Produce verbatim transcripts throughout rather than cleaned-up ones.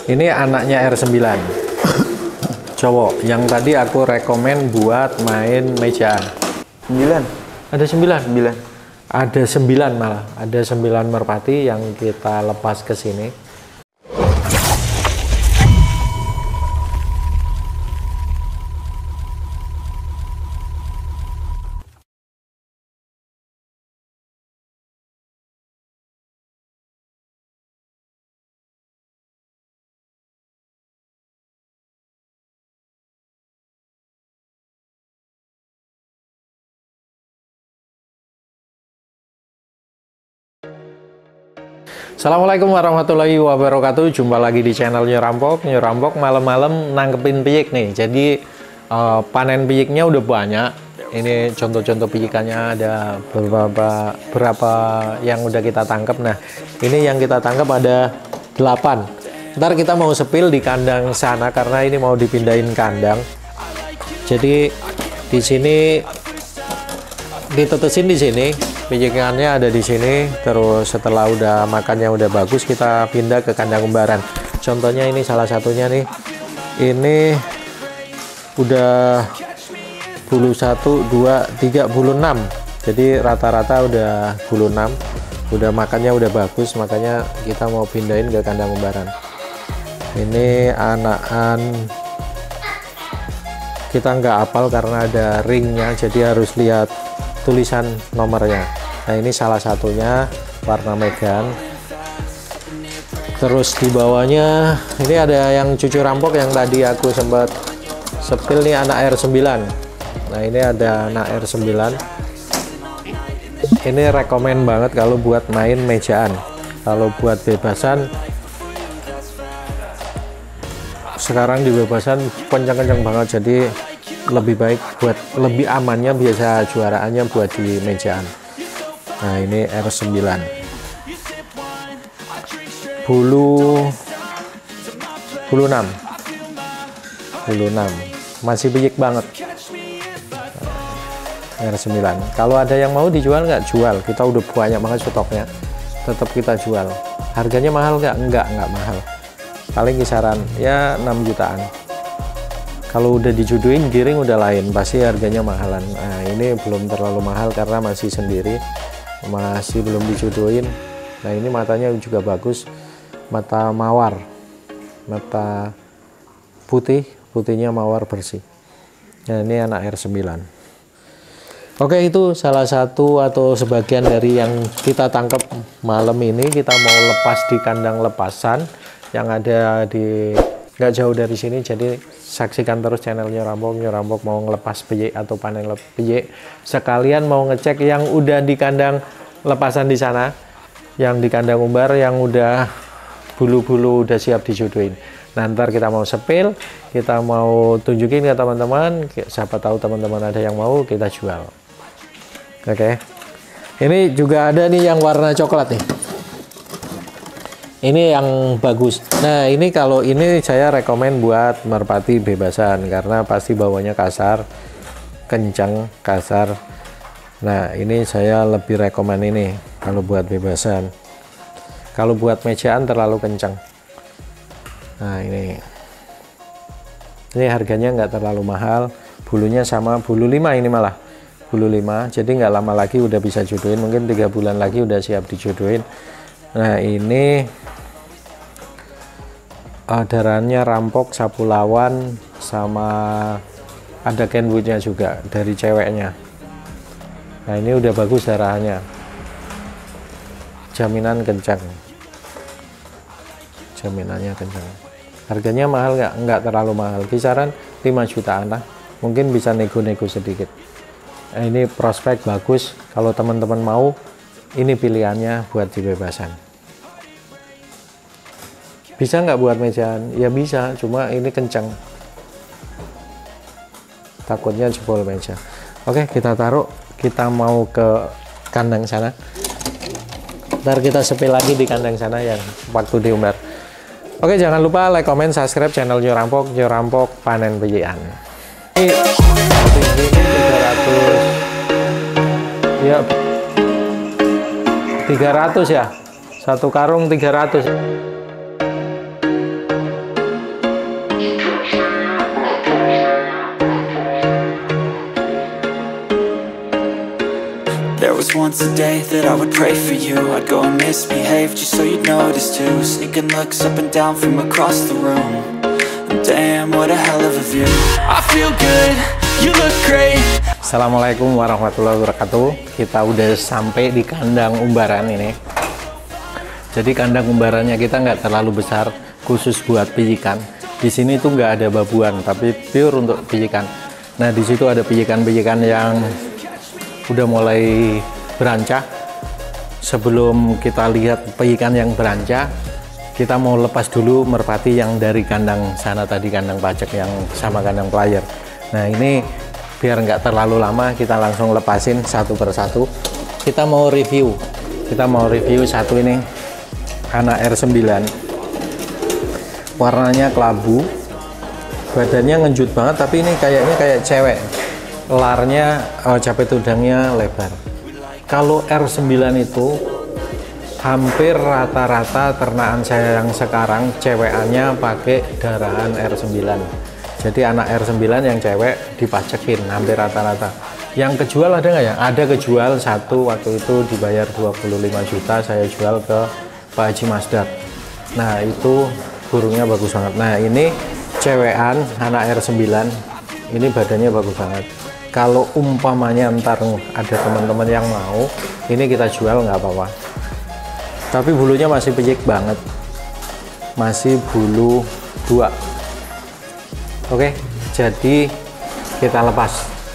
Ini anaknya R sembilan. Cowok. Yang tadi aku rekomen buat main mejaan. sembilan. Ada sembilan? sembilan. Ada sembilan malah. Ada sembilan merpati yang kita lepas ke sini. Assalamualaikum warahmatullahi wabarakatuh. Jumpa lagi di channel Nyerampok. Nyerampok malam-malam nangkepin piyik nih. Jadi uh, panen piyiknya udah banyak. Ini contoh-contoh piyikannya, ada beberapa berapa yang udah kita tangkap. Nah, ini yang kita tangkap ada delapan. Ntar kita mau sepil di kandang sana karena ini mau dipindahin kandang. Jadi di sini ditetesin di sini. Pijikannya ada di sini. Terus setelah udah makannya udah bagus, kita pindah ke kandang umbaran. Contohnya ini salah satunya nih. Ini udah bulu satu, dua, tiga, bulu enam. Jadi rata-rata udah bulu enam. Udah makannya udah bagus, makanya kita mau pindahin ke kandang umbaran. Ini anakan kita nggak hafal karena ada ringnya, jadi harus lihat tulisan nomornya. Nah, ini salah satunya warna megan. Terus di bawahnya ini ada yang cucu rampok yang tadi aku sempat sepil nih, anak R sembilan. Nah, ini ada anak R sembilan. Ini rekomen banget kalau buat main mejaan. Kalau buat bebasan, sekarang di bebasan kencang-kencang banget, jadi lebih baik buat lebih amannya biasa juaraannya buat di mejaan. Nah, ini R sembilan, bulu bulu enam, bulu enam masih piyik banget. R sembilan, kalau ada yang mau dijual nggak, jual. Kita udah banyak banget stoknya, tetap kita jual. Harganya mahal nggak? Enggak, nggak mahal, paling kisaran ya enam jutaan. Kalau udah dijodohin giring udah lain, pasti harganya mahalan. Nah, ini belum terlalu mahal karena masih sendiri, masih belum dijodohin. Nah, ini matanya juga bagus, mata mawar, mata putih, putihnya mawar bersih. Nah, ini anak R sembilan. Oke, itu salah satu atau sebagian dari yang kita tangkap malam ini. Kita mau lepas di kandang lepasan yang ada di nggak jauh dari sini, jadi saksikan terus channelnya Nyerampok. Nyerampok mau ngelepas piyik atau panen piyik, sekalian mau ngecek yang udah di kandang lepasan di sana, yang di kandang umbar yang udah bulu-bulu udah siap dijodohin. Nah, ntar kita mau sepil, kita mau tunjukin ke teman-teman, siapa tahu teman-teman ada yang mau, kita jual. Oke, ini juga ada nih yang warna coklat nih. Ini yang bagus. Nah, ini kalau ini saya rekomen buat merpati bebasan karena pasti bawahnya kasar, kencang, kasar. Nah, ini saya lebih rekomen ini kalau buat bebasan. Kalau buat mejaan terlalu kencang. Nah, ini ini harganya nggak terlalu mahal. Bulunya sama bulu lima, ini malah bulu lima. Jadi nggak lama lagi udah bisa jodohin, mungkin tiga bulan lagi udah siap dijodohin. Nah, ini darannya rampok, sapu lawan, sama ada kenwoodnya juga dari ceweknya. Nah, ini udah bagus darahnya, jaminan kencang, jaminannya kencang. Harganya mahal nggak? Nggak terlalu mahal, kisaran lima jutaan lah, mungkin bisa nego-nego sedikit. Nah, ini prospek bagus, kalau teman-teman mau, ini pilihannya buat di bebasan. Bisa nggak buat mejaan? Ya bisa, cuma ini kencang, takutnya jebol meja. Oke, kita taruh, kita mau ke kandang sana. Ntar kita sepil lagi di kandang sana yang waktu diumbar. Oke, jangan lupa like, comment, subscribe channel Nyerampok. Nyerampok panen pijikan. Ini tiga ratus, ya tiga ratus ya, satu karung tiga ratus. once a day that I would pray for you. I'd go and misbehave just so you'd notice too. Sneaking looks up and down from across the room. And damn, what a hell of a view. I feel good, you look great. Assalamualaikum warahmatullahi wabarakatuh. Kita udah sampai di kandang umbaran ini. Jadi kandang umbarannya kita nggak terlalu besar, khusus buat pijikan. Di sini tuh nggak ada babuan, tapi pure untuk pijikan. Nah, di situ ada pijikan-pijikan yang udah mulai berancah. Sebelum kita lihat pijikan yang berancah, kita mau lepas dulu merpati yang dari kandang sana tadi, kandang pacek yang sama kandang player. Nah, ini biar nggak terlalu lama, kita langsung lepasin satu persatu. Kita mau review, kita mau review satu ini, anak R sembilan. Warnanya kelabu, badannya ngejut banget, tapi ini kayaknya kayak cewek. Larnya, oh, capit udangnya lebar. Kalau R sembilan itu hampir rata-rata ternakan saya yang sekarang cewekannya pakai darahan R sembilan. Jadi anak R sembilan yang cewek dipacekin hampir rata-rata. Yang kejual ada nggak ya? Ada kejual satu, waktu itu dibayar dua puluh lima juta, saya jual ke Pak Haji Masdar. Nah, itu burungnya bagus banget. Nah, ini cewekan anak R sembilan, ini badannya bagus banget. Kalau umpamanya ntar ada teman-teman yang mau, ini kita jual nggak apa-apa. Tapi bulunya masih pejik banget, masih bulu dua. Oke, jadi kita lepas.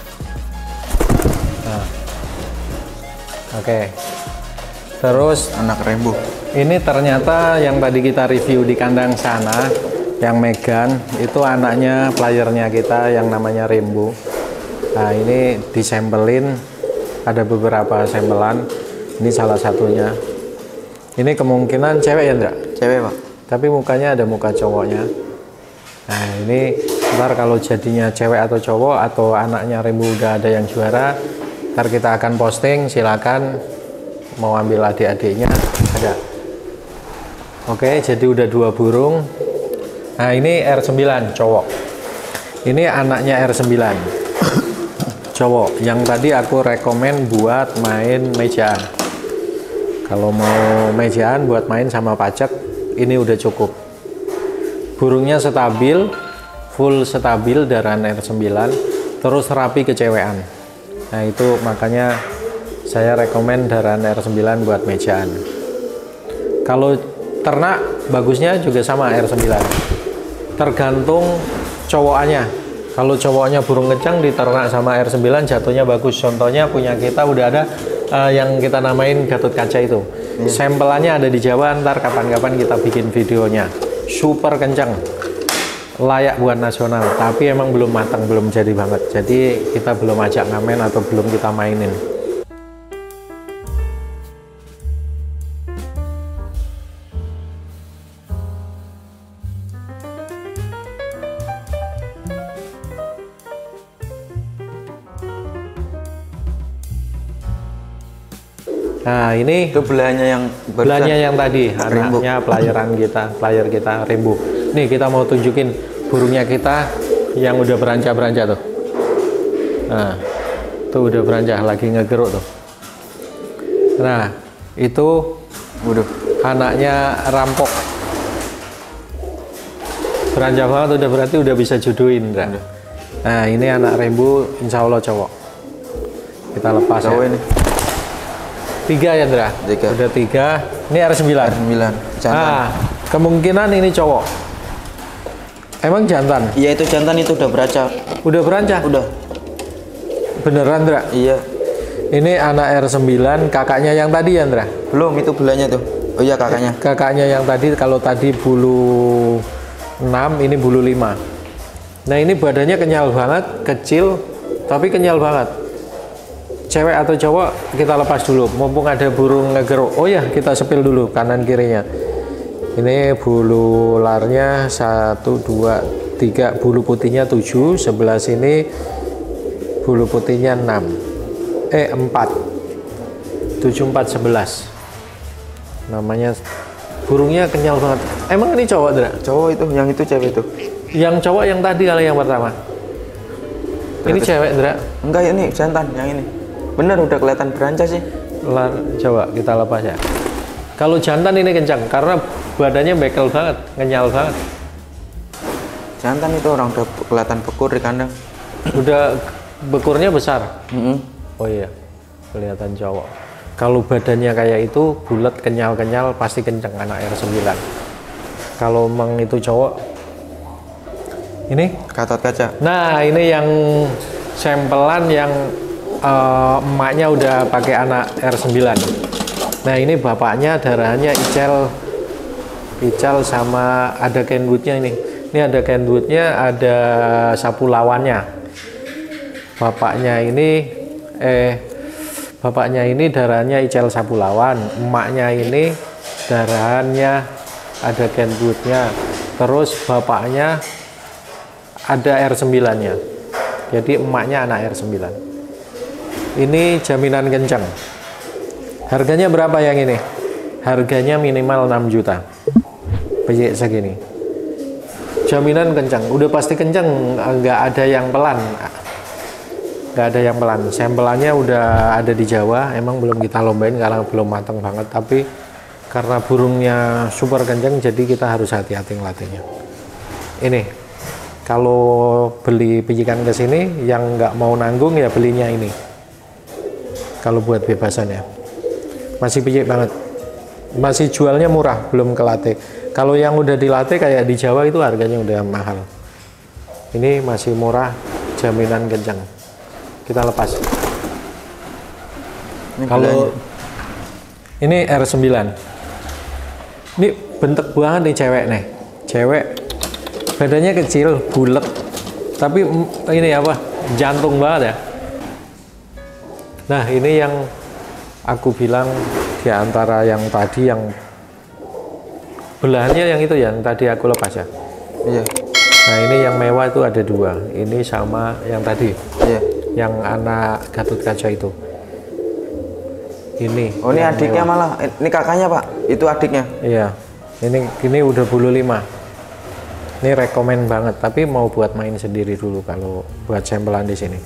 Nah. Oke, terus anak rembo. Ini ternyata yang tadi kita review di kandang sana, yang Megan, itu anaknya playernya kita yang namanya Rembo. Nah, ini disempelin, ada beberapa sampelan. Ini salah satunya. Ini kemungkinan cewek ya, Ndra? Cewek, Pak. Tapi mukanya ada muka cowoknya. Nah, ini ntar kalau jadinya cewek atau cowok, atau anaknya Rembo udah ada yang juara, ntar kita akan posting, silakan mau ambil adik-adiknya, ada. Oke, jadi udah dua burung. Nah, ini R sembilan cowok. Ini anaknya R sembilan cowok. Yang tadi aku rekomen buat main mejaan. Kalau mau mejaan buat main sama pacek, ini udah cukup. Burungnya stabil, full stabil darahan R sembilan, terus rapi kecewekan. Nah, itu makanya saya rekomen darahan R sembilan buat mejaan. Kalau ternak bagusnya juga sama R sembilan, tergantung cowokannya. Kalau cowoknya burung kencang diternak sama R sembilan jatuhnya bagus. Contohnya punya kita udah ada uh, yang kita namain Gatot Kaca itu. hmm. Sampelannya ada di Jawa, ntar kapan-kapan kita bikin videonya. Super kencang, layak buat nasional, tapi emang belum matang, belum jadi banget. Jadi kita belum ajak ngamen atau belum kita mainin. Nah, ini itu belahnya yang belahnya yang tadi, Rembo. anaknya pelayaran kita, player kita Rembo. Nih, kita mau tunjukin burungnya kita yang udah berancah-berancah tuh. Nah, tuh udah berancah, lagi ngegeruk tuh. Nah, itu Waduh. anaknya rampok. Berancah banget, udah berarti udah bisa jodohin. Nah, ini anak Rembo, insya Allah cowok. Kita lepas cowok ya. Ini. Tiga ya, Ndra? Tiga. Udah tiga. Ini R sembilan. R sembilan. Jantan. Nah, kemungkinan ini cowok. Emang jantan? Iya, itu jantan, itu udah berancah. Udah berancah? Udah. Beneran, Ndra? Iya. Ini anak R sembilan, kakaknya yang tadi ya, Ndra? Belum, itu belahnya tuh. Oh iya, kakaknya. Kakaknya yang tadi, kalau tadi bulu enam, ini bulu lima. Nah, ini badannya kenyal banget, kecil, tapi kenyal banget. Cewek atau cowok kita lepas dulu, mumpung ada burung ngegeruk. Oh ya, kita sepil dulu kanan kirinya. Ini bulu larnya satu, dua, tiga, bulu putihnya tujuh, sebelah sini bulu putihnya enam, eh empat, tujuh, empat, sebelas. Namanya burungnya kenyal banget. Emang ini cowok, Dra? Cowok itu, yang itu cewek itu. Yang cowok yang tadi kali yang pertama. Ini cewek, Dra? Enggak, ini jantan yang ini. Bener, udah kelihatan berancah sih. lah, coba kita lepas ya. Kalau jantan ini kencang karena badannya bekel banget, kenyal banget. Jantan itu orang udah kelihatan bekur di kandang. Udah bekurnya besar. Mm-hmm. Oh iya, kelihatan cowok. Kalau badannya kayak itu bulat kenyal-kenyal pasti kencang anak R sembilan. Kalau emang itu cowok, ini Gatot Kaca. nah ini yang sampelan yang uh, emaknya udah pakai anak R sembilan. Nah ini bapaknya darahnya Icel, Icel sama ada Kenwoodnya ini. Ini ada Kenwoodnya, ada sapu lawannya. Bapaknya ini, eh bapaknya ini darahnya Icel sapu lawan. Emaknya ini darahnya ada Kenwoodnya. Terus bapaknya ada R sembilan-nya. Jadi emaknya anak R sembilan. Ini jaminan kencang. Harganya berapa yang ini? Harganya minimal enam juta. Peyek segini. Jaminan kencang. Udah pasti kencang, nggak ada yang pelan. Nggak ada yang pelan. Sampelannya udah ada di Jawa, emang belum kita lombain karena belum matang banget. Tapi karena burungnya super kencang, jadi kita harus hati-hati ngelatihnya. Ini, kalau beli pijikan ke sini, yang nggak mau nanggung ya belinya ini. Kalau buat bebasan ya. Masih pijik banget, masih jualnya murah, belum kelatih. Kalau yang udah dilatih kayak di Jawa itu harganya udah mahal. Ini masih murah, jaminan kencang. Kita lepas. Ini Kalau ini R sembilan, ini bentuk banget nih cewek nih, cewek badannya kecil, bulat, tapi ini apa, jantung banget ya. Nah ini yang aku bilang di antara yang tadi yang belahannya yang itu ya, yang tadi aku lepas ya. Iya. Nah ini yang mewah itu ada dua, ini sama yang tadi. Iya. Yang anak Gatot Kaca itu. Ini. Oh ini adiknya mewah. Malah, ini kakaknya Pak, itu adiknya. Iya. Ini ini udah bulu lima. Ini rekomen banget, tapi mau buat main sendiri dulu kalau buat sampelan di sini.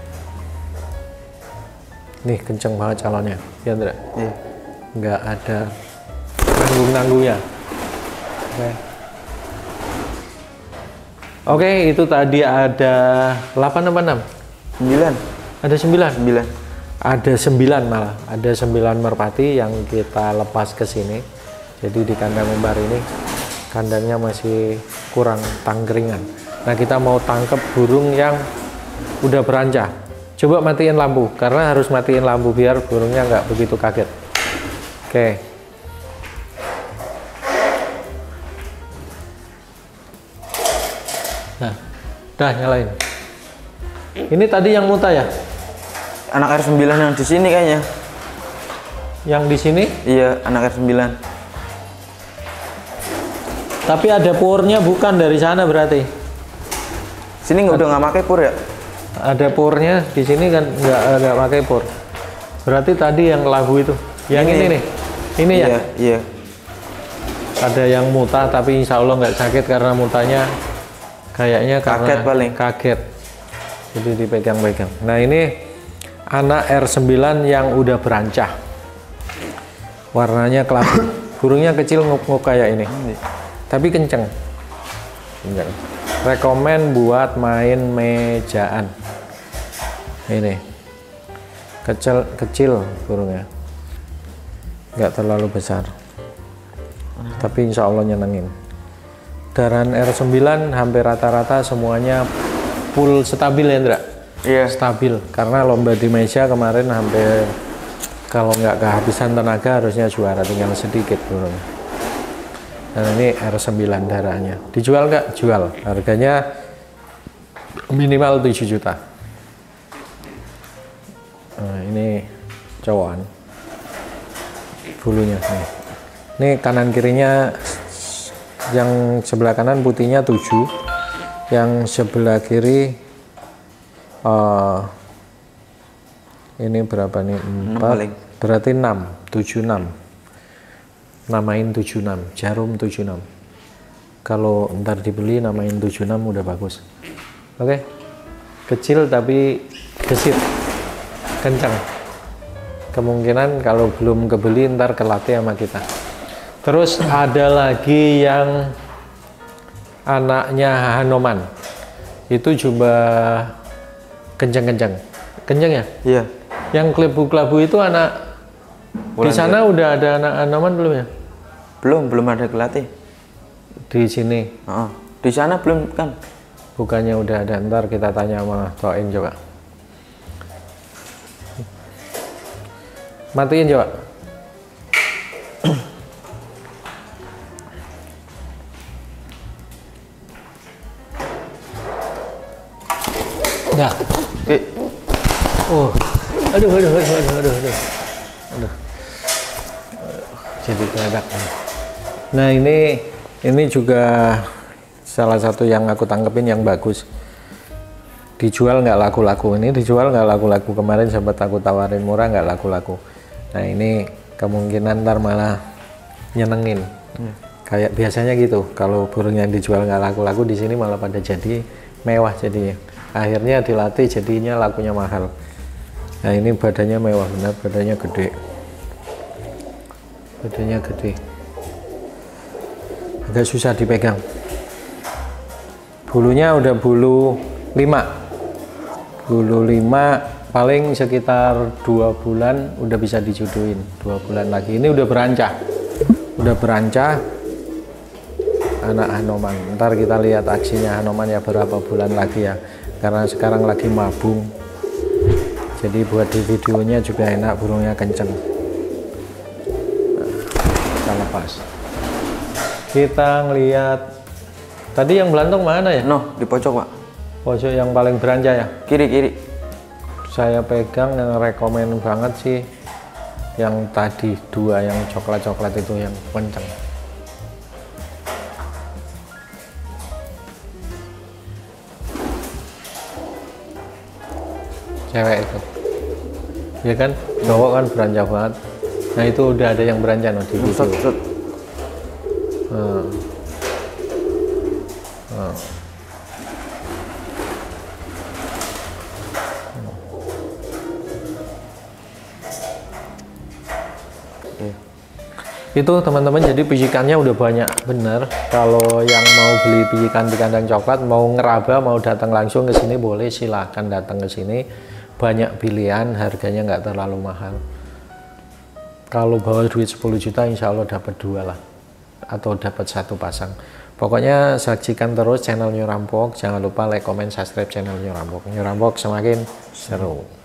Nih kenceng banget calonnya, ya Andra? Iya. Nggak ada nanggung-nanggungnya. Oke. Oke, itu tadi ada delapan apa enam? Sembilan. Ada sembilan? Sembilan. Ada sembilan malah. Ada sembilan merpati yang kita lepas ke sini. Jadi di kandang membar ini, kandangnya masih kurang tangkringan. Nah kita mau tangkap burung yang udah berancah. Coba matiin lampu, karena harus matiin lampu biar burungnya nggak begitu kaget. Oke. Nah, dah nyalain. Ini tadi yang muta ya? Anak R sembilan yang di sini kayaknya. Yang di sini? Iya, anak R sembilan. Tapi ada purnya bukan dari sana berarti? Sini nggak udah nggak pakai pur ya? Ada purnya di sini kan nggak nggak pakai pur. Berarti tadi yang labu itu, yang ini, ini nih, ini iya, ya? Iya. Ada yang muta tapi insya Allah nggak sakit karena mutanya kayaknya karena kaget paling. Kaget. Jadi dipegang-pegang. Nah ini anak R sembilan yang udah berancah. Warnanya kelabu. Burungnya kecil nguk-nguk kayak ini. Tapi kenceng. Kenceng. Rekomen buat main mejaan. Ini kecil kecil burungnya, nggak terlalu besar, tapi insya Allah nyenengin. Daran R sembilan hampir rata-rata semuanya full stabil ya Indra? Iya. Stabil, karena lomba di meja kemarin hampir kalau nggak kehabisan tenaga harusnya juara, tinggal sedikit burungnya. Dan ini R sembilan darahnya. Dijual nggak? Jual. Harganya minimal tujuh juta. Nah, ini cowokan. Bulunya nih. Ini kanan kirinya, yang sebelah kanan putihnya tujuh, yang sebelah kiri uh, ini berapa nih? empat, berarti enam, tujuh enam. Namain tujuh enam, jarum tujuh enam. Kalau ntar dibeli namain tujuh enam udah bagus. Oke. Kecil tapi gesit. Kencang. kemungkinan kalau belum kebeli ntar kelatih sama kita. Terus ada lagi yang anaknya Hanoman, itu coba kenceng-kenceng, kenceng ya? Iya. Yang kelabu-kelabu itu anak di sana udah ada anak Hanoman belum ya? Belum, belum ada kelatih. Di sini? Oh, di sana belum kan? Bukannya udah ada, ntar kita tanya sama Toin coba. Matiin coba. Nah, eh. oh, aduh, aduh, aduh, aduh, aduh, aduh, aduh, jadi keledak. Nah ini, ini juga salah satu yang aku tangkepin yang bagus. Dijual nggak laku-laku, ini dijual nggak laku-laku. Kemarin sempat aku tawarin murah nggak laku-laku. Nah ini kemungkinan ntar malah nyenengin. Hmm. Kayak biasanya gitu, kalau burung yang dijual nggak laku-laku di sini malah pada jadi mewah jadinya. Akhirnya dilatih jadinya lakunya mahal. Nah ini badannya mewah benar, badannya gede, badannya gede, agak susah dipegang. Bulunya udah bulu lima, bulu lima, paling sekitar dua bulan udah bisa dijodohin. Dua bulan lagi ini udah berancah, udah berancah anak Hanoman. Ntar kita lihat aksinya Hanoman ya berapa bulan lagi ya, karena sekarang lagi mabung, jadi buat di videonya juga enak, burungnya kenceng. Nah, kita lepas, kita ngeliat tadi yang belantung mana ya? No, di pojok pak. Pojok yang paling beranjak ya? Kiri kiri. Saya pegang yang rekomen banget sih yang tadi dua yang coklat coklat itu yang kenceng. Cewek itu ya kan, cowok kan beranjak banget. Nah itu udah ada yang beranjak no, di video. Hmm. Hmm. Hmm. Itu teman-teman, jadi pijikannya udah banyak bener. Kalau yang mau beli pijikan di kandang coklat, mau ngeraba, mau datang langsung ke sini boleh, silahkan datang ke sini. Banyak pilihan, harganya nggak terlalu mahal. Kalau bawa duit sepuluh juta insya Allah dapat dua lah, atau dapat satu pasang. Pokoknya saksikan terus channel New Rampok, jangan lupa like, comment, subscribe channel New Rampok. New Rampok semakin seru.